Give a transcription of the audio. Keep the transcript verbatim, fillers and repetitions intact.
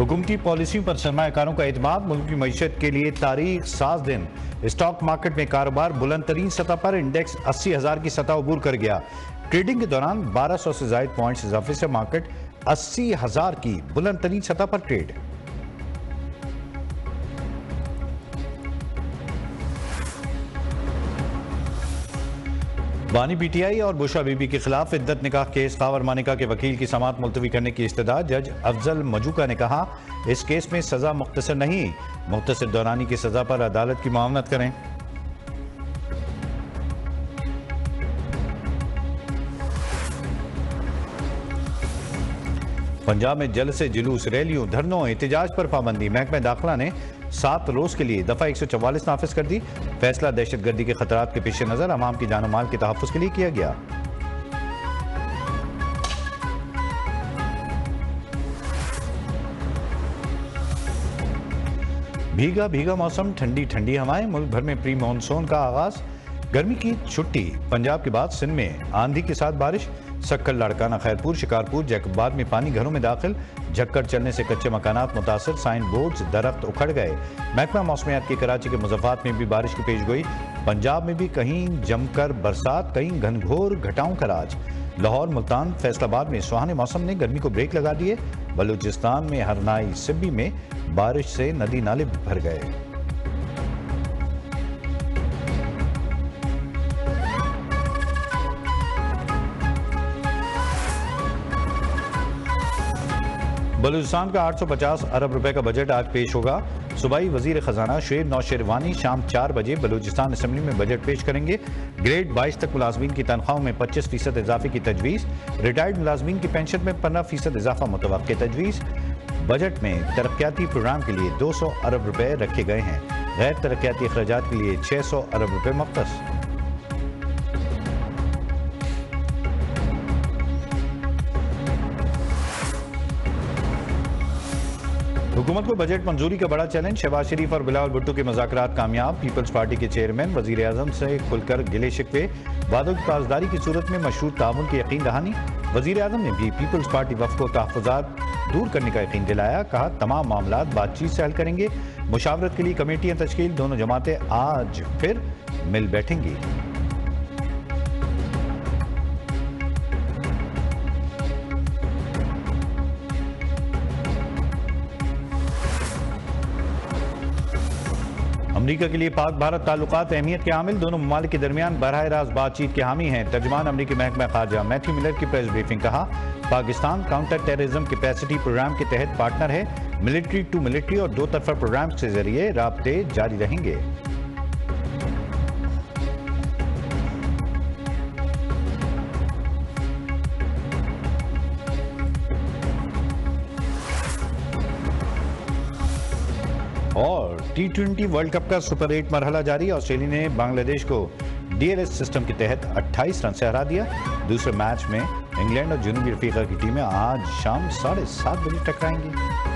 हुकूमती पॉलिसियों पर सरमायाकारों का एतमाद मुल्क की मईशत के लिए तारीख सात दिन। स्टॉक मार्केट में कारोबार बुलंद तरीन सतह पर, इंडेक्स अस्सी हजार की सतह अबूर कर गया। ट्रेडिंग के दौरान बारह सौ से ज्यादा पॉइंट्स इजाफे से मार्केट अस्सी हजार की बुलंद तरीन सतह पर ट्रेड। बानी पीटीआई और बुशा बीबी के खिलाफ इद्दत निकाह केस खावर मानिका के वकील की समाअत मुलतवी करने की इस्तदा। जज अफजल मजूका ने कहा, इस केस में सजा मुख्तसर नहीं, मुख्तसर दौरानी की सजा पर अदालत की मुआवनत करें। पंजाब में जल से जुलूस, रैलियों, धरनों, एहतजाज पर पाबंदी। महकमा दाखिला ने सात रोज के लिए दफा एक सौ चौवालीस नाफिज कर दी। फैसला दहशतगर्दी के खतरात के पेश नजर अवाम की जान माल के तहफ़्फ़ुज़ के लिए किया गया। भीगा भीगा मौसम, ठंडी ठंडी हवाएं, मुल्क भर में प्री मानसून का आगाज। गर्मी की छुट्टी, पंजाब के बाद सिंध में आंधी के साथ बारिश। सक्कर, लाड़काना, खैरपुर, शिकारपुर, जैकबाद में पानी घरों में दाखिल। झक्कड़ चलने से कच्चे मकानात मुतासर, साइन बोर्ड्स, दरख्त उखड़ गए। महकमा मौसमियात की कराची के मुज़फ़्फ़रात में भी बारिश की पेशगोई। पंजाब में भी कहीं जमकर बरसात, कहीं घनघोर घटाओं का राज। लाहौर, मुल्तान, फैसलाबाद में सुहाने मौसम ने गर्मी को ब्रेक लगा दिए। बलूचिस्तान में हरनाई सिब्बी में बारिश से नदी नाले भर गए। बलूचिस्तान का आठ सौ पचास अरब रुपए का बजट आज पेश होगा। सूबाई वजीर खजाना शुएब नौशेरवानी शाम चार बजे बलूचिस्तान असम्बली में बजट पेश करेंगे। ग्रेड बाईस तक मुलाजमीन की तनख्वाहों में पच्चीस फीसद इजाफे की तजवीज़। रिटायर्ड मुलाजमीन की पेंशन में पंद्रह फीसद इजाफा मुतवक्के तजवीज़। बजट में तरक्याती प्रोग्राम के लिए दो सौ अरब रुपए रखे गए हैं। गैर तरक्याती अखराजात के लिए छः सौ अरब रुपए मुख्तस। हुकूमत को बजट मंजूरी का बड़ा चैलेंज। शहबाज शरीफ और बिलावल भुट्टो के मुज़ाकरात कामयाब। पीपल्स पार्टी के चेयरमैन वजीर आजम से खुलकर गिले शिकवे। वादों की पासदारी की सूरत में मशरूत ताउन की यकीन दहानी। वजीर आजम ने भी पीपल्स पार्टी वफ़ को तहफ़्फ़ुज़ात दूर करने का यकीन दिलाया। कहा, तमाम मामलात बातचीत से हल करेंगे। मुशावरत के लिए कमेटियां तश्कील। दोनों जमातें आज फिर मिल बैठेंगी। अमरीका के लिए पाक भारत ताल्लुकात अहमियत के हामिल। दोनों ममालिक के दरमियान बरह रास्त बातचीत के हामी हैं। तर्जुमान अमरीकी महकमा खारजा मैथ्यू मिलर की प्रेस ब्रीफिंग। कहा, Pakistan counter terrorism capacity programme के तहत पार्टनर है। मिलिट्री टू मिलिट्री और दो तरफा प्रोग्राम के जरिए राब्ते जारी रहेंगे। और टी ट्वेंटी वर्ल्ड कप का सुपर एट मरहला जारी। ऑस्ट्रेलिया ने बांग्लादेश को डीएलएस सिस्टम के तहत अट्ठाईस रन से हरा दिया। दूसरे मैच में इंग्लैंड और जनूबी अफ्रीका की टीमें आज शाम साढ़े सात बजे टकराएंगी।